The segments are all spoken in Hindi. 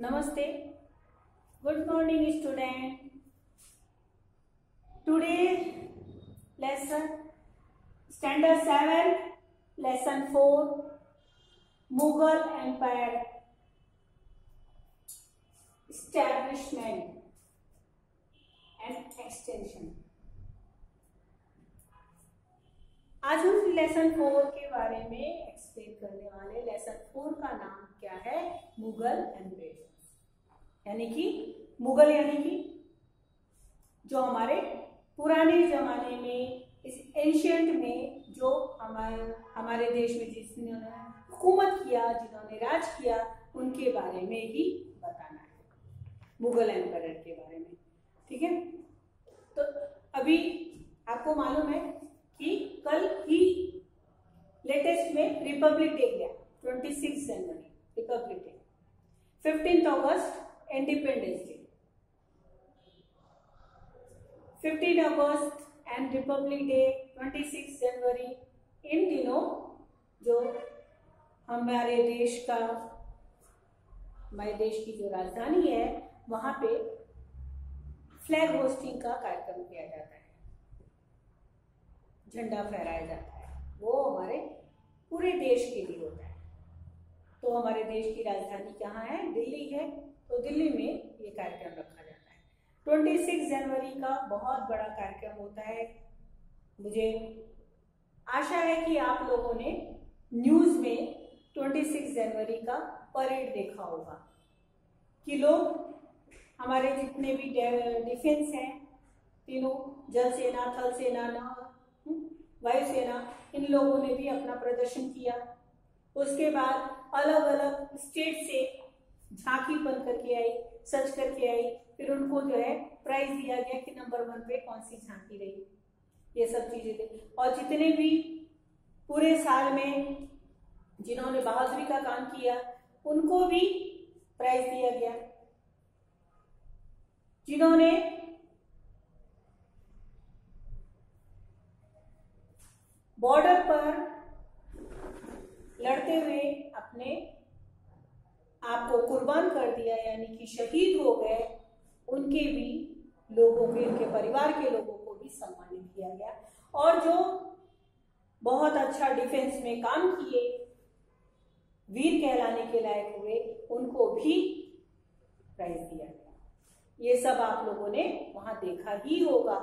Namaste. Good morning, student. Today lesson Standard 7, Lesson 4, Mughal Empire Establishment and Extension. आज हम लेसन 4 के बारे में एक्सप्लेन करने वाले। लेसन 4 का नाम क्या है? मुगल एम्पायर, यानी कि मुगल यानी कि जो हमारे पुराने जमाने में, इस एंशियंट में जो हमारे देश में जिन्होंने हुकूमत किया, जिन्होंने राज किया, उनके बारे में ही बताना है, मुगल एम्पायर के बारे में। ठीक है, तो अभी आपको मालूम है कि कल ही लेटेस्ट में रिपब्लिक डे गया, 26 जनवरी रिपब्लिक डे, 15 अगस्त इंडिपेंडेंस डे। 15 अगस्त एंड रिपब्लिक डे, 26 जनवरी, इन दिनों जो हमारे देश की जो राजधानी है वहां पे फ्लैग होस्टिंग का कार्यक्रम किया जाता है, झंडा फहराया जाता है। वो हमारे पूरे देश के लिए होता है। तो हमारे देश की राजधानी कहाँ है? दिल्ली है, तो दिल्ली में ये कार्यक्रम रखा जाता है। 26 जनवरी का बहुत बड़ा कार्यक्रम होता है। मुझे आशा है कि आप लोगों ने न्यूज़ में 26 जनवरी का परेड देखा होगा कि लोग हमारे जितने भी डिफेंस हैं, तीनों, जल सेना, थल सेना, वायुसेना, इन लोगों ने भी अपना प्रदर्शन किया। उसके बाद अलग अलग स्टेट से झांकी बन करके आई, सज करके आई, फिर उनको जो है प्राइज दिया गया कि नंबर 1 पे कौन सी झांकी रही, ये सब चीजें थी। और जितने भी पूरे साल में जिन्होंने बहादुरी का काम किया उनको भी प्राइज दिया गया। जिन्होंने बॉर्डर पर लड़ते हुए अपने आप को कुर्बान कर दिया, यानी कि शहीद हो गए, उनके भी लोगों के, उनके परिवार के लोगों को भी सम्मानित किया गया। और जो बहुत अच्छा डिफेंस में काम किए, वीर कहलाने के लायक हुए, उनको भी प्राइज दिया गया। ये सब आप लोगों ने वहां देखा ही होगा।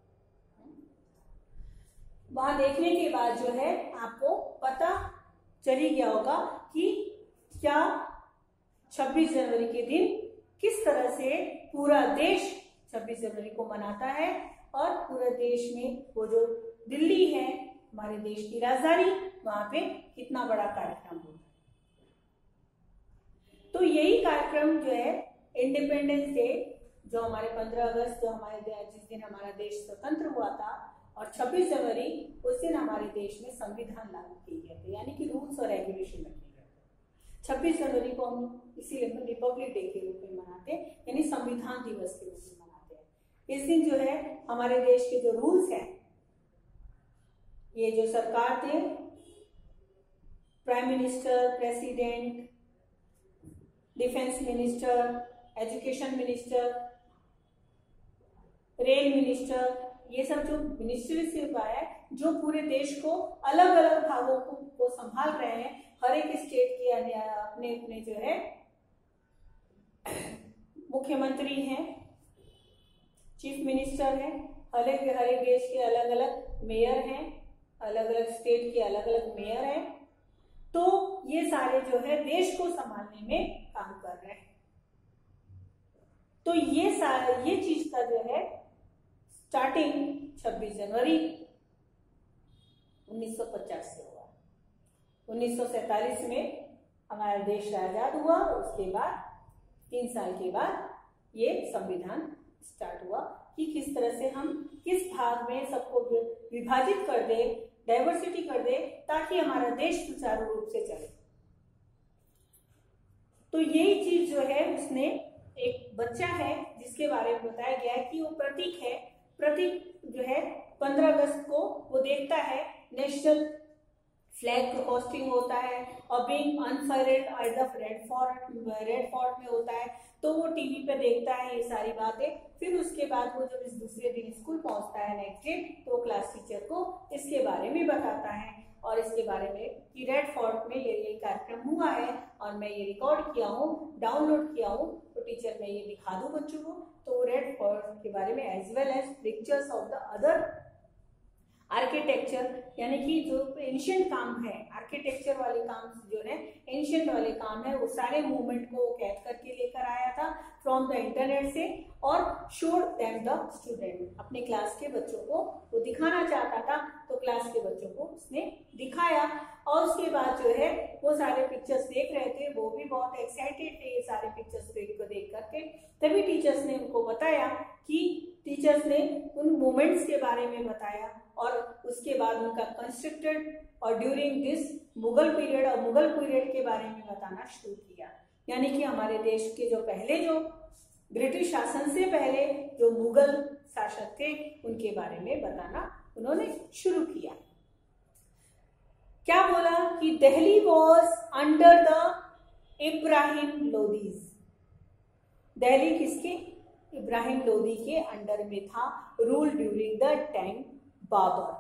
वहां देखने के बाद जो है आपको पता चली गया होगा कि क्या 26 जनवरी के दिन किस तरह से पूरा देश 26 जनवरी को मनाता है, और पूरे देश में वो जो दिल्ली है, हमारे देश की राजधानी, वहां पे कितना बड़ा कार्यक्रम होता है। तो यही कार्यक्रम जो है इंडिपेंडेंस डे, जो हमारे 15 अगस्त, जो हमारे जिस दिन हमारा देश स्वतंत्र हुआ था, और 26 जनवरी उस दिन हमारे देश में संविधान लागू किए गए थे, यानी कि रूल्स और रेगुलेशन रखे गए थे। 26 जनवरी को हम इसीलिए रिपब्लिक डे के रूप में मनाते हैं, यानी संविधान दिवस के रूप में मनाते हैं। इस दिन जो है हमारे देश के जो रूल्स हैं, ये जो सरकार थे, prime minister, president, defence minister, education minister, rail minister, ये सब जो मिनिस्ट्रीशिप है, जो पूरे देश को अलग अलग भागों को संभाल रहे हैं, हर एक स्टेट के अपने अपने जो है मुख्यमंत्री हैं, चीफ मिनिस्टर हैं, हर एक देश के अलग अलग मेयर हैं, अलग अलग स्टेट के अलग अलग मेयर हैं। तो ये सारे जो है देश को संभालने में काम कर रहे हैं। तो ये चीज का जो है स्टार्टिंग 26 जनवरी 1950 से हुआ। 1947 में हमारा देश आजाद हुआ। उसके बाद 3 साल के बाद ये संविधान स्टार्ट हुआ कि किस तरह से हम किस भाग में सबको विभाजित कर दे, डाइवर्सिटी कर दे, ताकि हमारा देश सुचारू रूप से चले। तो यही चीज जो है, उसने एक बच्चा है जिसके बारे में बताया गया है कि वो प्रतीक है। प्रतीक जो है 15 अगस्त को वो देखता है नेशनल फ्लैग होस्टिंग होता है, और being unfair at the Red Fort में होता है, तो वो टीवी पे देखता है ये सारी बातें। फिर उसके बाद वो जब इस दूसरे दिन स्कूल पहुंचता है नेक्स्ट डे, तो क्लास टीचर को इसके बारे में बताता है, और इसके बारे में कि रेड फोर्ट में ये कार्यक्रम हुआ है और मैं ये रिकॉर्ड किया हूँ, डाउनलोड किया हूँ, तो टीचर मैं ये दिखा दूँ बच्चों को। तो रेड फोर्ट के बारे में as well as pictures of the other architecture, यानी कि जो एंशिएंट काम है, आर्किटेक्चर वाले काम जो है, एंशिएंट वाले काम है, वो सारे मूवमेंट को कैद करके लेकर आया था फ्रॉम द इंटरनेट से, और शोड देम द स्टूडेंट, अपने क्लास के बच्चों को वो दिखाना चाहता था, तो क्लास के बच्चों को उसने दिखाया। और उसके बाद जो है वो सारे पिक्चर्स देख रहे थे, वो भी बहुत एक्साइटेड थे ये सारे पिक्चर्स को देख करके। तभी टीचर्स ने उनको बताया कि टीचर्स ने उन मोमेंट्स के बारे में बताया, और उसके बाद उनका कंस्ट्रक्टेड और ड्यूरिंग दिस मुगल पीरियड, और मुगल पीरियड के बारे में बताना शुरू किया। यानी कि हमारे देश के जो पहले, जो ब्रिटिश शासन से पहले जो मुगल शासक थे, उनके बारे में बताना उन्होंने शुरू किया। क्या बोला कि Delhi was under the Ibrahim Lodi's. Delhi किसके? इब्राहिम लोदी के अंडर में था, rule during the time Babur.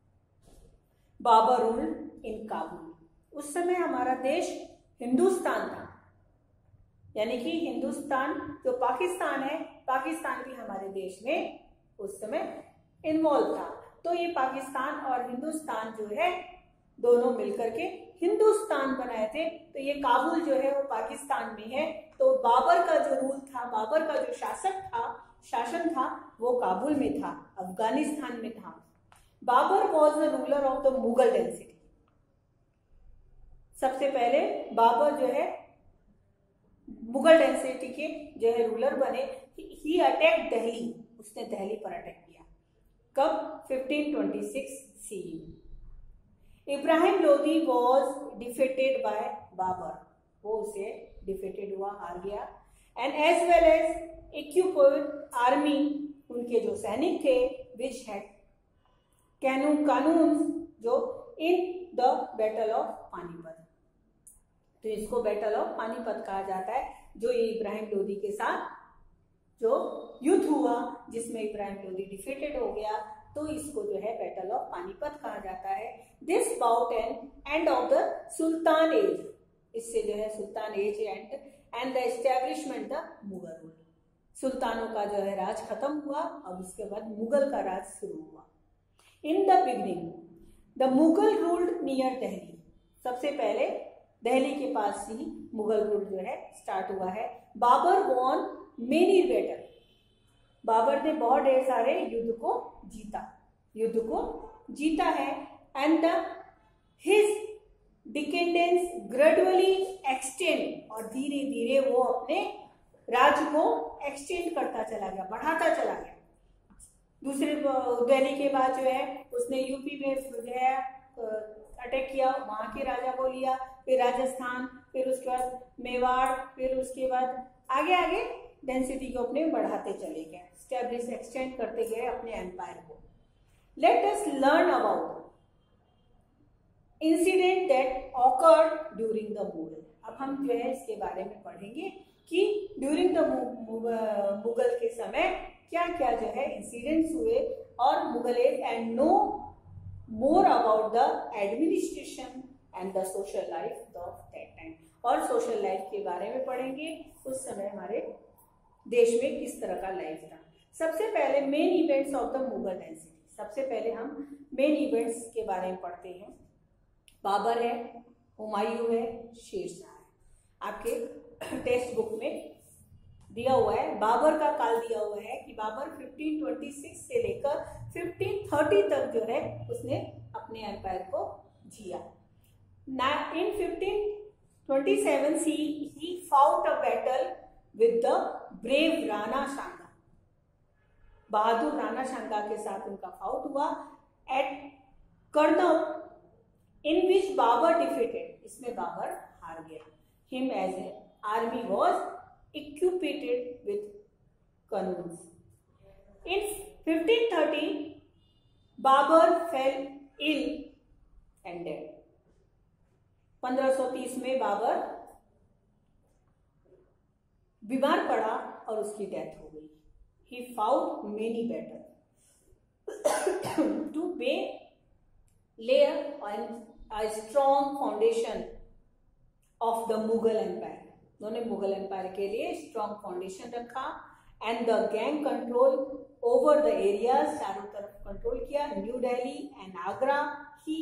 Babur rule in Kabul. उस समय हमारा देश हिंदुस्तान था, यानी कि हिंदुस्तान जो पाकिस्तान है, पाकिस्तान भी हमारे देश में उस समय इन्वॉल्व था। तो ये पाकिस्तान और हिंदुस्तान जो है दोनों मिलकर के हिंदुस्तान बनाए थे। तो ये काबुल जो है वो पाकिस्तान में है। तो बाबर का जो रूल था, बाबर का जो शासन था वो काबुल में था, अफगानिस्तान में था। Babur was the ruler of the Mughal dynasty. सबसे पहले बाबर जो है मुगल डायनेस्टी के जो है रूलर बने। ही अटैक दिल्ली, उसने दिल्ली पर अटैक किया। कब? 1526 CE। Ibrahim Lodi was defeated by Babur, वो उसे डिफीटेड हुआ, हार गया। And as well as equipped army, उनके जो सैनिक थे, विच हैड कानून, जो in the battle of Panipat. तो इसको बैटल ऑफ पानीपत कहा जाता है, जो ये इब्राहिम लोदी के साथ जो युद्ध हुआ, जिसमें इब्राहिम लोदी डिफीटेड हो गया, तो इसको जो है बैटल ऑफ पानीपत कहा जाता है। This bout end of the sultan age, इससे जो है sultan age and the establishment the Mughal rule. सुल्तानों का जो है राज खत्म हुआ, अब उसके बाद मुगल का राज शुरू हुआ। In the beginning the Mughal ruled near Delhi. सबसे पहले दिल्ली के पास ही मुगल रूल जो है स्टार्ट हुआ है। Babar won many battle, Babar ने बहुत ढेर सारे युद्ध को जीता है। And his descendants gradually extend, और धीरे धीरे वो अपने राज्य को एक्सटेंड करता चला गया, बढ़ाता चला गया। दूसरे दिल्ली के बाद जो है उसने यूपी में जो है अटैक किया, वहां के राजा को लिया, फिर राजस्थान, फिर उसके बाद मेवाड़, फिर उसके बाद आगे आगे डेंसिटी को अपने बढ़ाते चले गए, स्टैब्लिश एक्सटेंड करते गए अपने एम्पायर को। Let us learn about incident that occurred during the Mughal. अब हम जो है इसके बारे में पढ़ेंगे कि ड्यूरिंग द मुगल के समय क्या क्या जो है इंसिडेंट्स हुए, और Mughal age, and know more about the administration and the social life of that time. और सोशल लाइफ के बारे में पढ़ेंगे, उस समय हमारे देश में किस तरह का लाइफ था। सबसे पहले main events of the Mughal dynasty. सबसे पहले हम मेन इवेंट्स के बारे में पढ़ते हैं। बाबर है, हुमायूं है, शेरशाह है। आपके टेक्स्ट बुक में दिया हुआ है, बाबर का काल दिया हुआ है कि बाबर 1526 से लेकर 1530 तक जो है उसने अपने एम्पायर को जिया। In 1527 he fought a battle with the brave Rana सांगा। बहादुर राणा सांगा के साथ उनका फाउट हुआ at Karnal, in which Babar defeated, इसमें बाबर हार गया। Him as a army was equipped with cannons. In 1530, Babur fell ill and dead. 1530 में बाबर बीमार पड़ा और उसकी डेथ हो गई। He fought many battle to lay a strong foundation of the Mughal empire. उन्होंने मुगल एम्पायर के लिए स्ट्रॉन्ग फाउंडेशन रखा and the gang control over the areas, चारों तरफ कंट्रोल किया। New Delhi and Agra he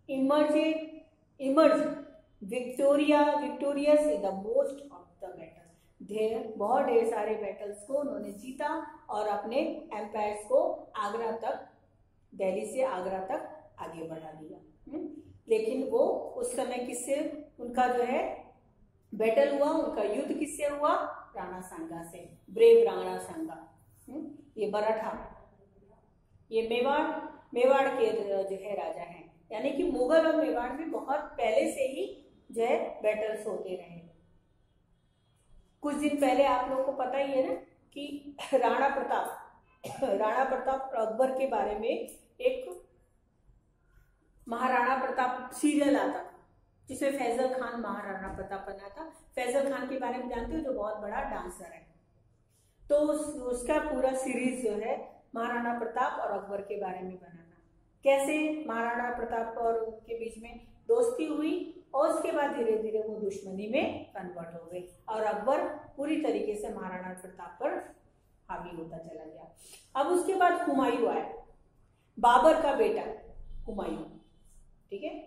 emerge victorious in the most of the battle. बहुत ढेर सारे बैटल्स को उन्होंने जीता और अपने एम्पायर्स को आगरा तक, दिल्ली से आगरा तक आगे बढ़ा दिया। लेकिन वो उस समय किससे उनका जो है बैटल हुआ, उनका युद्ध किससे हुआ? राणा सांगा से, ब्रेव राणा सांगा। ये मराठा, ये मेवाड़ के जो है राजा हैं, यानी कि मुगल और मेवाड़ में बहुत पहले से ही जो है बैटल्स होते रहे। कुछ दिन पहले आप लोगों को पता ही है ना कि राणा प्रताप अकबर के बारे में एक महाराणा प्रताप सीरियल आता था जिसमें फैजल खान महाराणा प्रताप बना था। फैजल खान के बारे में जानते हो, जो बहुत बड़ा डांसर है। तो उसका पूरा सीरीज जो है महाराणा प्रताप और अकबर के बारे में बना था। कैसे महाराणा प्रताप और उनके बीच में दोस्ती हुई और उसके बाद धीरे धीरे वो दुश्मनी में कन्वर्ट हो गई और अकबर पूरी तरीके से महाराणा प्रताप पर हावी होता चला गया। अब उसके बाद हुमायूं आया, बाबर का बेटा हुमायूं, ठीक है।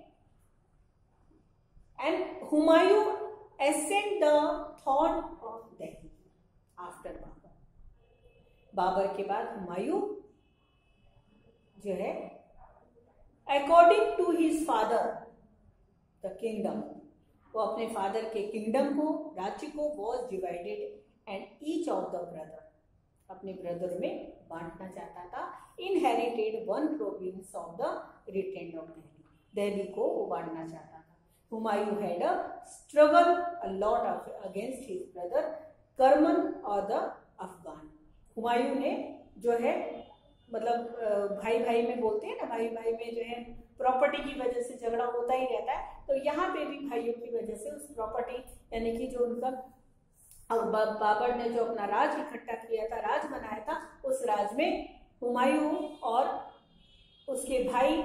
And Humayun ascend the throne of Delhi after Babar. Babar के बाद हुमायूं जो है according to his father the kingdom, वो अपने फादर के किंगडम को, राज्य को was divided and each of the brother, अपने ब्रदर में बांटना चाहता था। Inherited one province of the retain of Delhi, Delhi को वो बांटना चाहता था। Humayun had a struggle a lot against his brother Karman और the Afghan। हुमायूं ने जो है मतलब भाई भाई में बोलते हैं ना, भाई भाई में जो है प्रॉपर्टी की वजह से झगड़ा होता ही रहता है। तो यहाँ पे भी भाइयों की वजह से उस प्रॉपर्टी, यानी कि जो उनका बाबर ने जो अपना राज इकट्ठा किया था, राज बनाया था, उस राज में हुमायूं और उसके भाई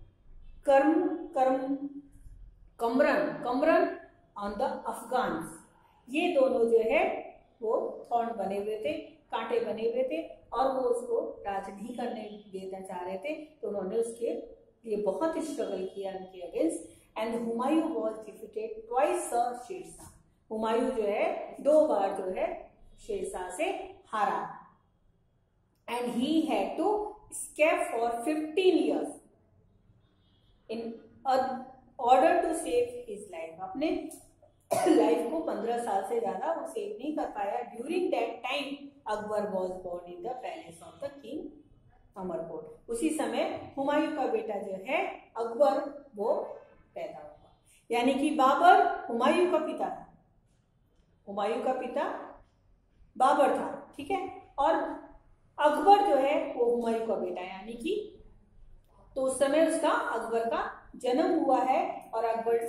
कमरन ऑन द अफगान, ये दोनों जो है वो थॉर्न बने हुए थे, कांटे बने हुए थे और वो उसको राज नहीं करने देना चाह रहे थे। तो उन्होंने उसके लिए बहुत स्ट्रगल किया उनके against and Humayun was defeated twice Sher Shah. Humayun जो है 2 बार जो है शेरशाह से हारा and he had to escape for 15 years in order to save his life। अपने लाइफ को 15 साल से ज्यादा वो सेव नहीं कर पाया। During that time Akbar was born in the palace of the king Amarkot. उसी समय हुमायूं का बेटा जो है अकबर वो पैदा हुआ, यानी कि बाबर हुमायूं का पिता था, हुमायूं का पिता बाबर था, ठीक है। और अकबर जो है वो हुमायूं का बेटा, यानी कि तो उस समय उसका अकबर का जन्म हुआ है और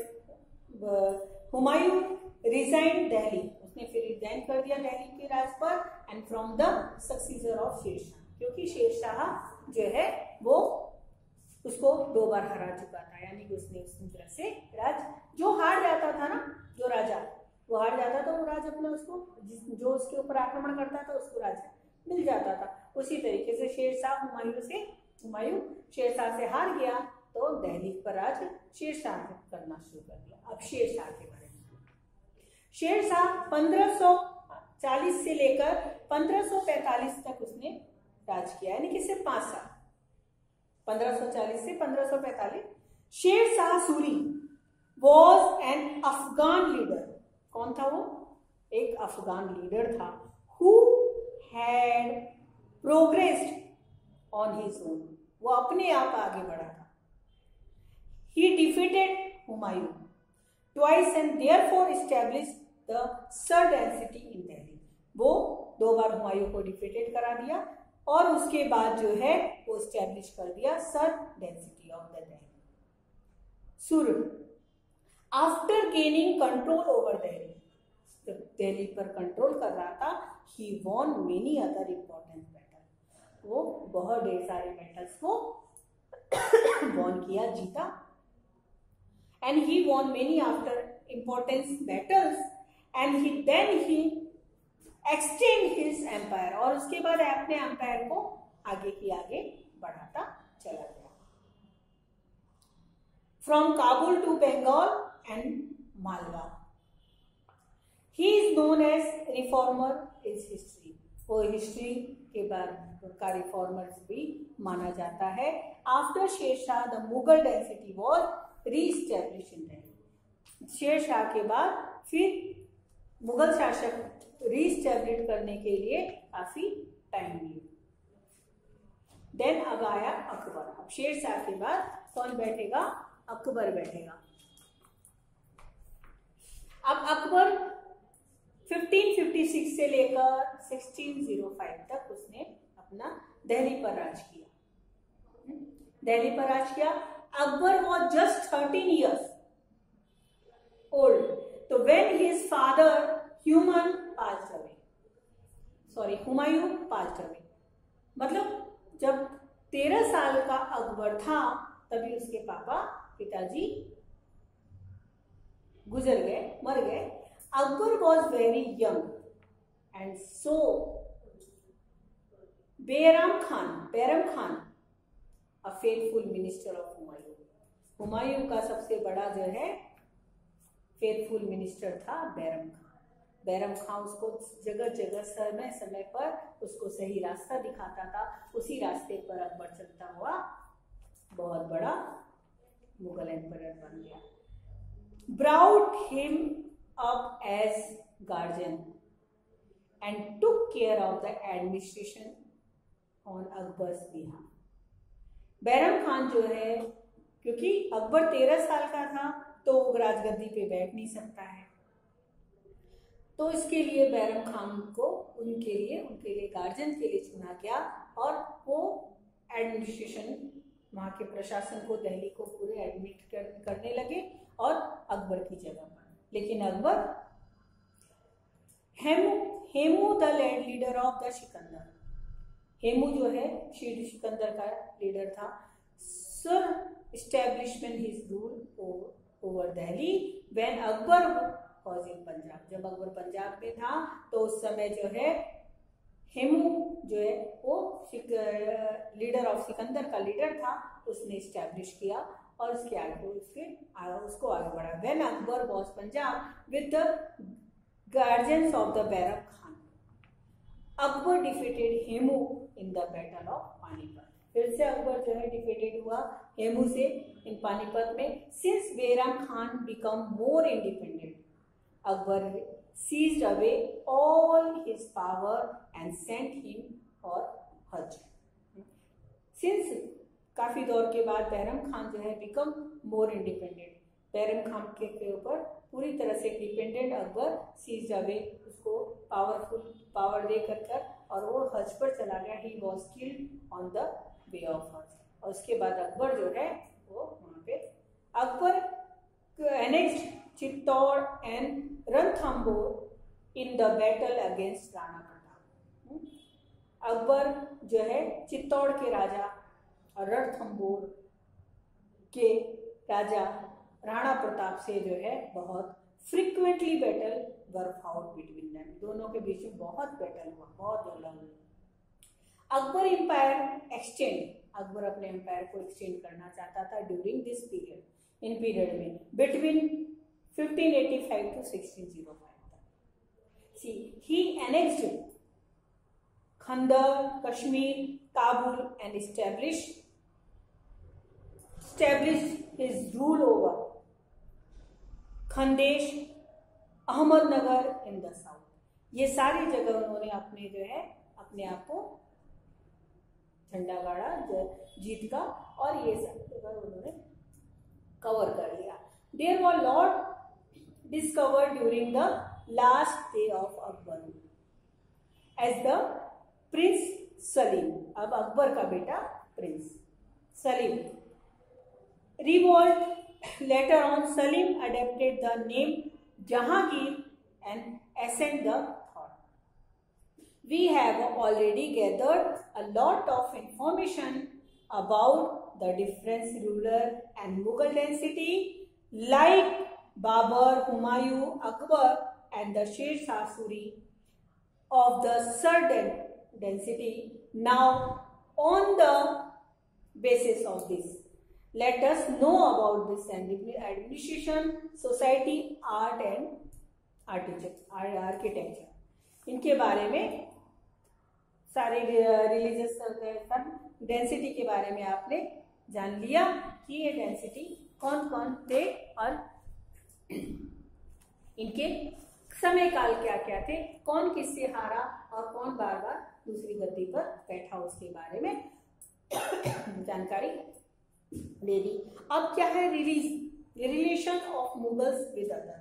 अकबर हुमायूं रिजाइन दिल्ली, उसने फिर रिजाइन कर दिया दिल्ली के राज पर and from the successor of Sher Shah, क्योंकि शेरशाह जो है वो उसको 2 बार हरा चुका था, यानी कि उसने उस तरह से राज, जो हार जाता था ना, जो राजा वो हार जाता था वो राज अपना उसको, जो उसके ऊपर आक्रमण करता था उसको राज मिल जाता था। उसी तरीके से हुमायूं शेरशाह से हार गया तो दिल्ली पर राज शेरशाह करना शुरू कर दिया। अब शेरशाह के बारे में, शेरशाह 1540 से लेकर 1545 तक उसने राज किया, यानी कि सिर्फ 5 साल, 1540 से 1545। Sher Shah Suri was an Afghan leader. कौन था वो? एक अफगान लीडर था। Who had progressed on his own, वो अपने आप आगे बढ़ा था। He defeated Humayun twice and therefore established the Sir dynasty in Delhi। वो 2 बार हुमायूं को डिफीटेड करा दिया और उसके बाद जो है वो स्टैब्लिश कर दिया Sur dynasty of the Delhi. Sur after gaining control over Delhi, जब दिल्ली पर कंट्रोल कर रहा था, he won many other important battle, वो बहुत ढेर सारे बैटल्स को वॉन किया, जीता। And he won many after importance battles and he extend his empire, और उसके बाद अपने एम्पायर को आगे की आगे बढ़ाता चला गया। From Kabul to Bengal and Malwa, he is known as reformer is history, वो हिस्ट्री के बाद का रिफॉर्मर्स भी माना जाता है। After Sher Shah the Mughal dynasty was reestablish in Delhi, Sher Shah के बाद फिर मुगल शासक रीस्टैब्लिश करने के लिए काफी टाइम लिया। देन अब आया अकबर, अब शेरशाह के बाद कौन बैठेगा? अकबर बैठेगा। अब अकबर 1556 से लेकर 1605 तक उसने अपना दिल्ली पर राज किया, दिल्ली पर राज किया। Akbar was just 13 years old, तो when his father Humayun passed away, मतलब जब 13 साल का अकबर था तभी उसके पिताजी गुजर गए, मर गए। Akbar was very young and so Bairam Khan a faithful minister of Humayun, Humayun का सबसे बड़ा जो है फेथफुल मिनिस्टर था बैरम खान। बैरम खान उसको जगह जगह समय समय पर उसको सही रास्ता दिखाता था, उसी रास्ते पर अकबर चलता हुआ बहुत बड़ा मुगल एम्परर बन गया। Brought him up as guardian and took care of the administration on Akbar's behalf. Bairam Khan जो है, क्योंकि अकबर 13 साल का था तो वो राजगद्दी पे बैठ नहीं सकता है, तो इसके लिए बैरम खान को उनके लिए गार्जियन के लिए चुना गया और वो एडमिनिस्ट्रेशन, वहाँ के प्रशासन को, दिल्ली को पूरे एडमिनिस्ट्रेट करने लगे और अकबर की जगह पर। लेकिन Akbar Hemu the leader of the Sikandar, Hemu जो है सिकंदर का लीडर था, sir establishment his rule over Delhi when Akbar was in Punjab, जब अकबर पंजाब में था तो उस समय जो है हेमू जो है वो लीडर ऑफ सिकंदर का लीडर था, उसने एस्टेब्लिश किया और उसके आगे उसको आगे बढ़ा। When Akbar was Punjab with the guardians of the Bairam Khan, Akbar defeated Hemu in the battle of Panipat, फिर से अकबर जो है डिफीटेड हुआ हेमू से इन पानीपत में। Since Bairam Khan became more independent, Akbar seized away all his power and sent him for hajj. Since काफी दौर के बाद बैरम खान जो है became more independent, Bairam Khan के ऊपर पूरी तरह से डिपेंडेंट अकबर सीज्ड अवे, उसको पावर दे कर और वो हज पर चला गया। He was killed on the way of hajj, और उसके बाद अकबर जो है वो वहाँ पे Akbar annexed Chittor and Ranthambore in the battle against Rana Pratap. Akbar जो है चित्तौड़ के राजा और रणथंबोर के राजा राणा प्रताप से जो है बहुत frequently battle were fought between them, दोनों के बीच में बहुत बैटल हुआ, बहुत लड़ाई। अकबर एम्पायर एक्सटेंड, अकबर अपने एम्पायर को एक्सटेंड करना चाहता था during this period, in period में बिटवीन 1585 to 1605 तक। See, he annexed Khandar, Kashmir, Kabul and established his rule over Khandesh, Ahmednagar in the south। ये सारी जगह उन्होंने अपने जो है अपने आप को झंडा गाड़ा जीत का, और ये सब जगह उन्होंने कवर कर लिया। There were lot discovered during the last day of Akbar as the Prince Salim, अब अकबर का बेटा prince Salim, revolt Later on, Salim adapted the name Jahangir and ascended the throne. We have already gathered a lot of information about the different ruler and Mughal dynasty, like Babur, Humayun, Akbar, and the Sher Shah Suri of the certain density. Now, on the basis of this, let us know about this administration, society, art and architecture. इनके बारे में सारे रिलीजियस डेंसिटी के बारे में आपने जान लिया कि ये डेंसिटी कौन कौन थे और इनके समय काल क्या क्या थे, कौन किससे हारा और कौन बार बार दूसरी गद्दी पर बैठा, उसके बारे में जानकारी दे दी। अब क्या है relation of Mughals with other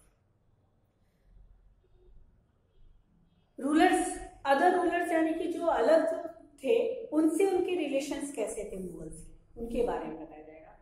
other rulers यानी कि जो अलग जो थे उनसे उनके रिलेशंस कैसे थे मुगल्स के, उनके बारे में बताया जाएगा।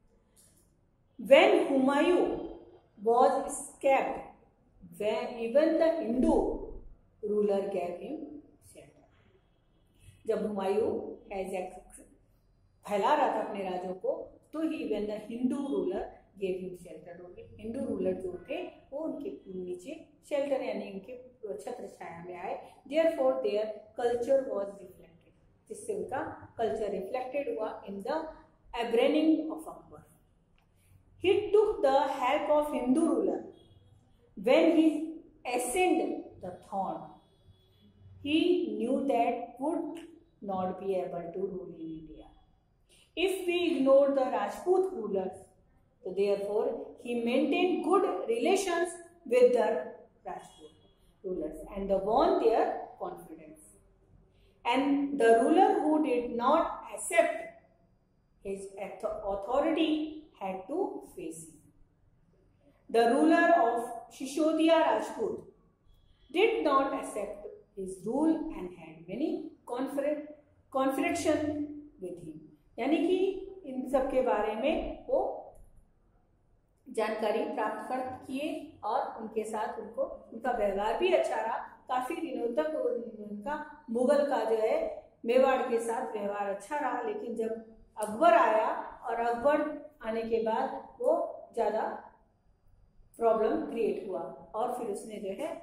When Humayun was escaped, when even the Hindu ruler gave him shelter. जब हुमायूं फैला रहा था अपने राज्यों को, तो he when the Hindu ruler gave him shelter, Hindu ruler जो थे वो उनके नीचे शेल्टर यानी उनके छत्र छाया में आए। Therefore their culture was reflected, जिससे उनका कल्चर रिफ्लेक्टेड हुआ in the upbringing of Akbar. He took the help of Hindu ruler when he ascended the throne. He knew that would not be able to rule in India if we ignore the Rajput rulers. So therefore he maintained good relations with the Rajput rulers and won their confidence. And the ruler who did not accept his authority had to face him. The ruler of Shishodia Rajput did not accept his rule and had many confrontation with him. यानी कि इन सब के बारे में वो जानकारी प्राप्त कर किए और उनके साथ उनका व्यवहार भी अच्छा रहा। काफी दिनों तक उनका मुगल का जो है मेवाड़ के साथ व्यवहार अच्छा रहा, लेकिन जब अकबर आया और अकबर आने के बाद वो ज्यादा प्रॉब्लम क्रिएट हुआ और फिर उसने जो है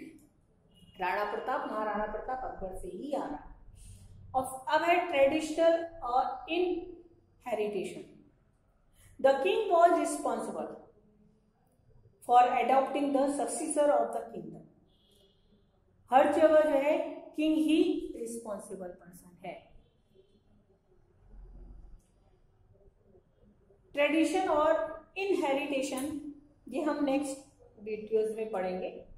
महाराणा प्रताप अकबर से ही आ रहा। अब है ट्रेडिशनल और inheritation. The king was responsible for adopting the successor of the kingdom. हर जगह जो है किंग ही रिस्पॉन्सिबल पर्सन है। ट्रेडिशन और इनहेरिटेशन ये हम नेक्स्ट वीडियोज में पढ़ेंगे।